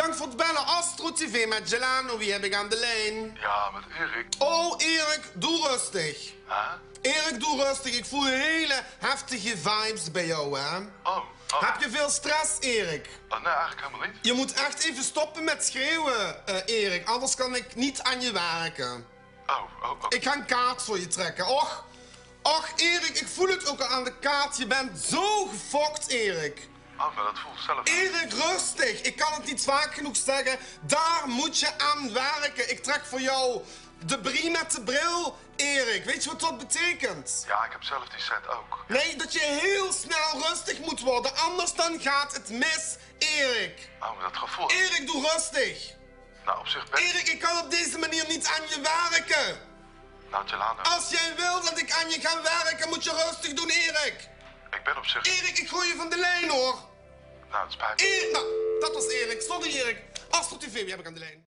Bedankt voor het bellen. Astro TV met Jelano. Wie heb ik aan de lijn? Ja, met Erik. Oh, Erik, doe rustig. Huh? Erik, doe rustig. Ik voel hele heftige vibes bij jou, hè? Oh. Heb je veel stress, Erik? Oh, nee, eigenlijk helemaal niet. Je moet echt even stoppen met schreeuwen, Erik. Anders kan ik niet aan je werken. Oh. Ik ga een kaart voor je trekken. Och, Erik, ik voel het ook al aan de kaart. Je bent zo gefokt, Erik. Oh, maar dat voelt zelf. Erik, rustig. Ik kan het niet vaak genoeg zeggen. Daar moet je aan werken. Ik trek voor jou de brie met de bril, Erik. Weet je wat dat betekent? Ja, ik heb zelf die set ook. Nee, dat je heel snel rustig moet worden. Anders dan gaat het mis, Erik. Oh, maar dat gevoel. Erik, doe rustig. Nou, op zich best. Erik, ik kan op deze manier niet aan je werken. Nou, Jelano. Als jij wil dat ik aan je ga werken, moet je rustig doen, Erik. Ik ben op zich... Erik, ik gooi je van de lijn, hoor. Nou, het spijt me. Nou, dat was Erik. Sorry, Erik. Astro TV, wie heb ik aan de lijn?